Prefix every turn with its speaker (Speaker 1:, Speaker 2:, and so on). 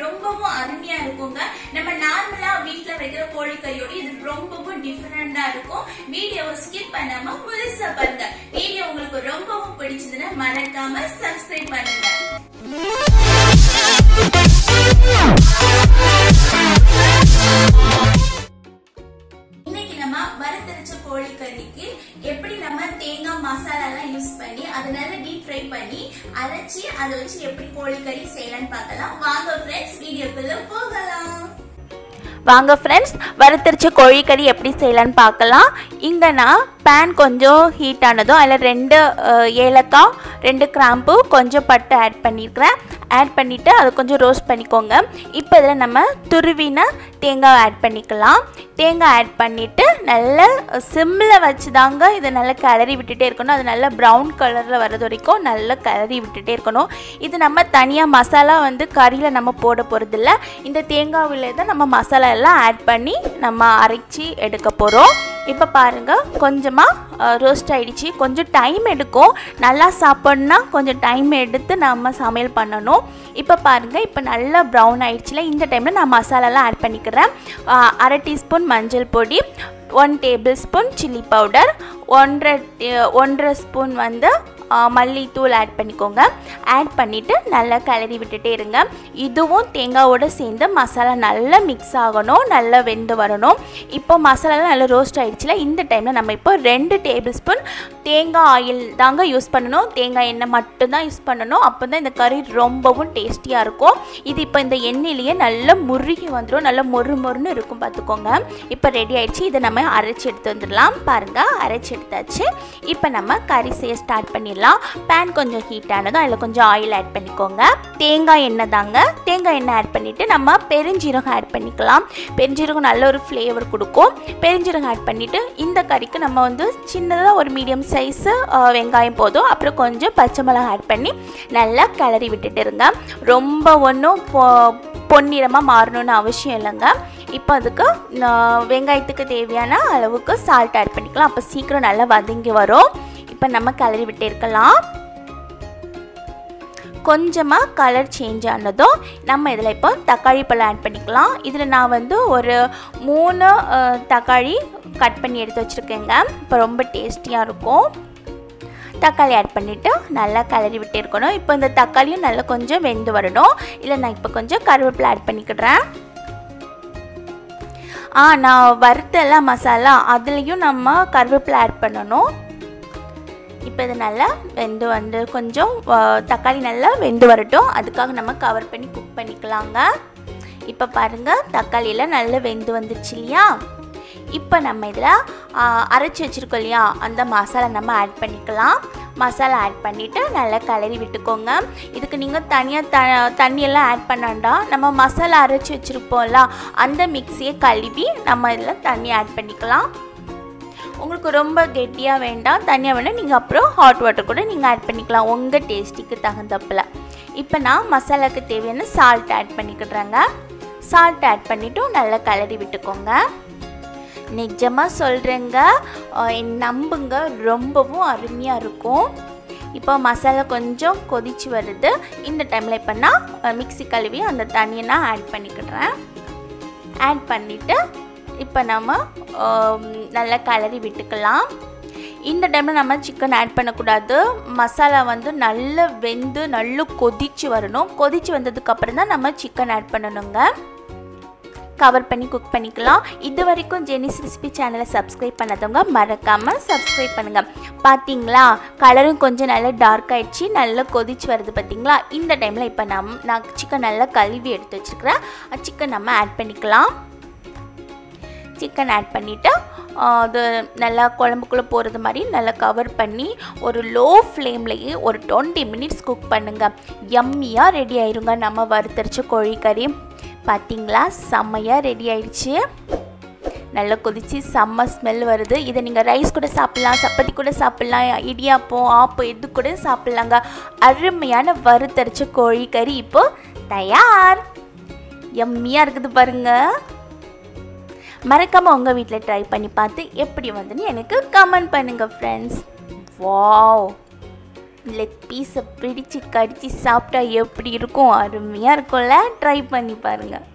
Speaker 1: ரொம்பவும் அருமையா இருக்குங்க. நம்ம நார்மலா வீட்ல வைக்கிற கோழிக்கறியோட இது ரொம்பவும் டிஃபரெண்டா இருக்கும். வீடியோவை ஸ்கிப் பண்ணாம முழுசா பாருங்க. வீடியோ உங்களுக்கு ரொம்பவும் பிடிச்சதுன்னா மறக்காம சப்ஸ்கிரைப் பண்ணுங்க. இன்னைக்கு நம்ம வறுத்தரைச்ச கோழிக்கறிக்கு எப்படி நம்ம தேங்காய் மசாலா எல்லாம் யூஸ் பண்ணி அதனால டீப் ஃப்ரை பண்ணி அரைச்சி அதை வச்சு எப்படி கோழிக்கறி செய்யலாம்னு பார்க்கலாம். வாங்க ஃப்ரெண்ட்ஸ், வீடியோக்குள்ள போகலாம்.
Speaker 2: வாங்க ஃப்ரெண்ட்ஸ், வறுத்தரைச்ச கோழிக்கறி எப்படி செய்யலான்னு பார்க்கலாம். இங்கே நான் பேன் கொஞ்சம் ஹீட் ஆனதும் அதில் 2 ஏலக்காய் 2 கிராம்பு கொஞ்சம் பட்டை ஆட் பண்ணியிருக்கிறேன். ஆட் பண்ணிவிட்டு அதை கொஞ்சம் ரோஸ்ட் பண்ணிக்கோங்க. இப்போ இதில் நம்ம துருவின தேங்காய் ஆட் பண்ணிக்கலாம். தேங்காய் ஆட் பண்ணிவிட்டு நல்லா சிம்மில் வச்சு தாங்க இதை நல்லா கிளறி விட்டுட்டே இருக்கணும். அது நல்லா ப்ரௌன் கலரில் வர்றது வரைக்கும் நல்லா கிளறி விட்டுட்டே இருக்கணும். இது நம்ம தனியாக மசாலா கறியில் நம்ம போட போகிறதில்ல. இந்த தேங்காயில் தான் நம்ம மசாலா எல்லாம் ஆட் பண்ணி நம்ம அரைச்சி எடுக்க போகிறோம். இப்போ பாருங்கள், கொஞ்சமாக ரோஸ்ட் ஆகிடுச்சு. கொஞ்சம் டைம் எடுக்கும். நல்லா சாப்பிட்ணுன்னா கொஞ்சம் டைம் எடுத்து நம்ம சமையல் பண்ணணும். இப்போ பாருங்கள், இப்போ நல்லா ப்ரௌன் ஆகிடுச்சுல. இந்த டைமில் நான் மசாலாலாம் ஆட் பண்ணிக்கிறேன். 1/2 டீஸ்பூன் மஞ்சள் பொடி, 1 tablespoon chilli powder, 1.5 spoon மல்லித்தூள் ஆட் பண்ணிக்கோங்க. ஆட் பண்ணிவிட்டு நல்லா கிளறி விட்டுட்டே இருங்க. இதுவும் தேங்காயோடு சேர்ந்து மசாலா நல்லா மிக்ஸ் ஆகணும், நல்லா வெந்து வரணும். இப்போ மசாலாலாம் நல்லா ரோஸ்ட் ஆகிடுச்சுல. இந்த டைமில் நம்ம இப்போ 2 டேபிள் ஸ்பூன் தேங்காய் ஆயில் தாங்க யூஸ் பண்ணணும். தேங்காய் எண்ணெய் மட்டும்தான் யூஸ் பண்ணணும். அப்போ தான் இந்த கறி ரொம்பவும் டேஸ்டியாக இருக்கும். இது இப்போ இந்த எண்ணெயிலேயே நல்லா முருகி வந்துடும், நல்லா மொறுன்னு இருக்கும் பார்த்துக்கோங்க. இப்போ ரெடி ஆகிடுச்சு. இதை நம்ம அரைச்சி எடுத்து வந்துடலாம். பாருங்கள், அரைச்சி எடுத்தாச்சு. இப்போ நம்ம கறி செய்ய ஸ்டார்ட் பண்ணிடலாம். பேன் கொஞ்சம் ஹீட் ஆனதும் அதில் கொஞ்சம் ஆயில் ஆட் பண்ணிக்கோங்க. தேங்காய் எண்ணெய் தாங்க. தேங்காய் எண்ணெய் ஆட் பண்ணிவிட்டு நம்ம பெருஞ்சீரகம் ஆட் பண்ணிக்கலாம். பெருஞ்சீரகம் நல்ல ஒரு ஃப்ளேவர் கொடுக்கும். பெருஞ்சீரகம் ஆட் பண்ணிவிட்டு இந்த கறிக்கு நம்ம சின்னதாக ஒரு மீடியம் சைஸு வெங்காயம் போதும். அப்புறம் கொஞ்சம் பச்சை மிளகாய் ஆட் பண்ணி நல்லா கிளறி விட்டுட்டு இருங்க. ரொம்ப ஒன்றும் பொன்னிறமாக மாறணும்னு அவசியம் இல்லைங்க. இப்போ அதுக்கு வெங்காயத்துக்கு தேவையான அளவுக்கு சால்ட் ஆட் பண்ணிக்கலாம். அப்போ சீக்கிரம் நல்லா வதங்கி வரும். இப்போ நம்ம கிளறி விட்டு இருக்கலாம். கொஞ்சமாக கலர் சேஞ்ச் ஆனதும் நம்ம இதில் இப்போ தக்காளி பழம் ஆட் பண்ணிக்கலாம். இதில் நான் ஒரு 3 தக்காளி கட் பண்ணி எடுத்து வச்சுருக்கேங்க. இப்போ ரொம்ப டேஸ்டியாக இருக்கும். தக்காளி ஆட் பண்ணிவிட்டு நல்லா கிளறி விட்டு இருக்கணும். இப்போ இந்த தக்காளியும் நல்லா கொஞ்சம் வெந்து வரணும். இல்லை நான் இப்போ கொஞ்சம் கருவேப்பிலை ஆட் பண்ணிக்கிறேன். நான் வறுத்தெல்லாம் மசாலா அதுலேயும் நம்ம கருவேப்பிலை ஆட் பண்ணணும். இப்போ இது நல்லா வெந்து கொஞ்சம் தக்காளி நல்லா வெந்து வரட்டும். அதுக்காக நம்ம கவர் பண்ணி குக் பண்ணிக்கலாங்க. இப்போ பாருங்கள், தக்காளியில் நல்லா வெந்து வந்துருச்சு இல்லையா. இப்போ நம்ம இதில் அரைச்சி வச்சுருக்கோம் இல்லையா, அந்த மசாலா நம்ம ஆட் பண்ணிக்கலாம். மசாலா ஆட் பண்ணிவிட்டு நல்லா கிளறி விட்டுக்கோங்க. இதுக்கு நீங்கள் தனியாக தண்ணியெல்லாம் ஆட் பண்ணாண்டா, நம்ம மசாலா அரைச்சி வச்சுருப்போம்ல அந்த மிக்ஸியை கழுவி நம்ம இதில் தண்ணி ஆட் பண்ணிக்கலாம். உங்களுக்கு ரொம்ப கெட்டியாக வேண்டாம், தனியாக வேணால் நீங்கள் அப்புறம் ஹாட் வாட்டர் கூட நீங்கள் ஆட் பண்ணிக்கலாம் உங்கள் டேஸ்ட்டுக்கு தகுந்தப்பில். இப்போ நான் மசாலாவுக்கு தேவையான சால்ட் ஆட் பண்ணிக்கிடுறேங்க. சால்ட் ஆட் பண்ணிவிட்டு நல்லா கிளறி விட்டுக்கோங்க. நிஜமாக சொல்கிறேங்க, நம்புங்க, ரொம்பவும் அருமையாக இருக்கும். இப்போ மசாலா கொஞ்சம் கொதிச்சு வருது. இந்த டைமில் இப்போ நான் மிக்ஸி கழுவி அந்த தண்ணியை நான் ஆட் பண்ணிக்கிடுறேன். ஆட் பண்ணிவிட்டு இப்போ நம்ம நல்லா கிளறி விட்டுக்கலாம். இந்த டைமில் நம்ம சிக்கன் ஆட் பண்ணக்கூடாது. மசாலா நல்லா வெந்து நல்லா கொதிச்சு வரணும். கொதிச்சு வந்ததுக்கப்புறம் தான் நம்ம சிக்கன் ஆட் பண்ணணுங்க. கவர் பண்ணி குக் பண்ணிக்கலாம். இது வரைக்கும் ஜெனிஸ் ரெசிபி சேனலை சப்ஸ்கிரைப் பண்ணாதவங்க மறக்காமல் சப்ஸ்கிரைப் பண்ணுங்கள். பார்த்தீங்களா, கலரும் கொஞ்சம் நல்லா டார்க் ஆகிடுச்சு, நல்லா கொதிச்சு வருது பார்த்தீங்களா. இந்த டைமில் இப்போ நான் சிக்கன் நல்லா கழுவி எடுத்து வச்சுருக்கிறேன். சிக்கன் நம்ம ஆட் பண்ணிக்கலாம். சிக்கன் ஆட் பண்ணிவிட்டு அது நல்லா குழம்புக்குள்ளே போகிறது மாதிரி நல்லா கவர் பண்ணி ஒரு லோ ஃப்ளேம்லேயே ஒரு 20 மினிட்ஸ் குக் பண்ணுங்கள். யம்மியாக ரெடி ஆயிருங்க நம்ம வறுத்தரைச்ச கோழிக்கறி. பார்த்தீங்களா, செம்மையாக ரெடி ஆயிடுச்சு. நல்லா கொதிச்சு செம்ம ஸ்மெல் வருது. இதை நீங்கள் ரைஸ் கூட சாப்பிட்லாம், சப்பாத்தி கூட சாப்பிட்லாம், இடியாப்பம் ஆப்பம் எது கூட சாப்பிட்லாங்க. அருமையான வறுத்தரைச்ச கோழிக்கறி இப்போது தயார். யம்மியாக இருக்குது பாருங்கள். மறக்காமல் உங்கள் வீட்டில் ட்ரை பண்ணி பார்த்து எப்படி வந்துன்னு எனக்கு கமெண்ட் பண்ணுங்கள் ஃப்ரெண்ட்ஸ். வாவ், லெக் பீஸை பிடிச்சு கடிச்சு சாப்பிட்டா எப்படி இருக்கும், அருமையாக இருக்கும்ல. ட்ரை பண்ணி பாருங்கள்.